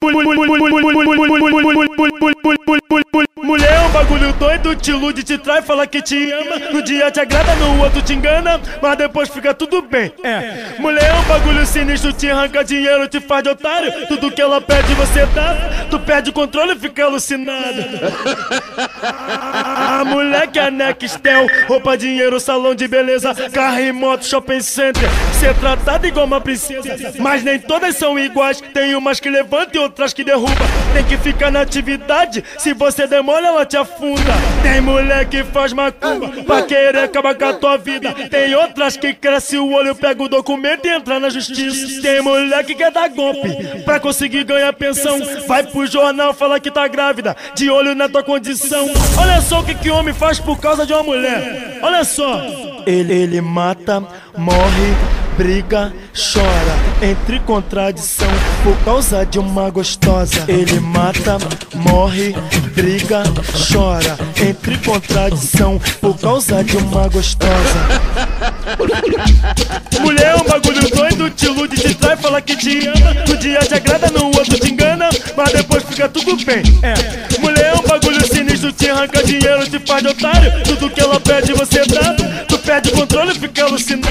Mulher é um bagulho doido, te ilude, te trai, fala que te ama. No dia te agrada, no outro te engana, mas depois fica tudo bem. Mulher é um bagulho sinistro, te arranca dinheiro, te faz de otário. Tudo que ela pede você dá, tu perde o controle e fica alucinado. A mulher que é Nextel, roupa, dinheiro, salão de beleza, carro e moto, shopping center, ser tratada igual uma princesa. Mas nem todas são iguais, tem umas que levantam e outras que derrubam. Tem que ficar na atividade, se você demora ela te afunda. Tem mulher que faz macumba pra querer acabar com a tua vida. Tem outras que cresce o olho, pega o documento e entra na justiça. Tem mulher que quer dar golpe pra conseguir ganhar pensão, vai pro jornal, fala que tá grávida, de olho na tua condição. Olha só o que homem faz por causa de uma mulher. Olha só. Ele mata, morre, briga, chora, entre contradição por causa de uma gostosa. Ele mata, morre, briga, chora, entre contradição por causa de uma gostosa. Mulher é um bagulho doido, te ilude, te trai, fala que te ama. No dia te agrada, no outro te engana, mas depois fica tudo bem. Mulher é um bagulho sinistro, te arranca dinheiro, te faz de otário. Tudo que ela pede você dá, tu perde o controle e fica alucinado.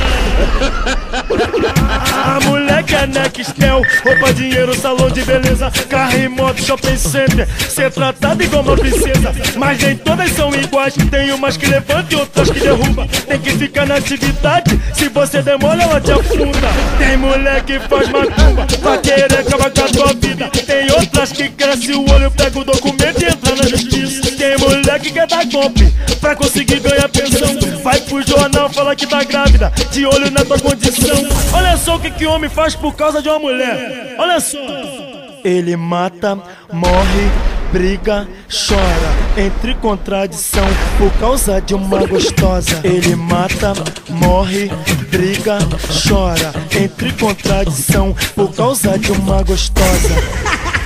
A mulher que é Nextel, roupa, dinheiro, salão de beleza, carro e moto, shopping center, ser tratada igual uma princesa. Mas nem todas são iguais, tem umas que levantam e outras que derrubam. Tem que ficar na atividade, se você demora ela te afunda. Tem mulher que faz macumba pra querer acabar com a tua vida. Tem outras que cresce o olho, pega o documento e entra na justiça. Tem mulher que quer dar golpe pra conseguir ganhar pensão, vai pro jornal, fala que tá grávida, de olho na tua condição. Olha só o que homem faz por causa de uma mulher. Olha só. Ele mata, morre, briga, chora, entre contradição por causa de uma gostosa. Ele mata, morre, briga, chora, entre contradição por causa de uma gostosa.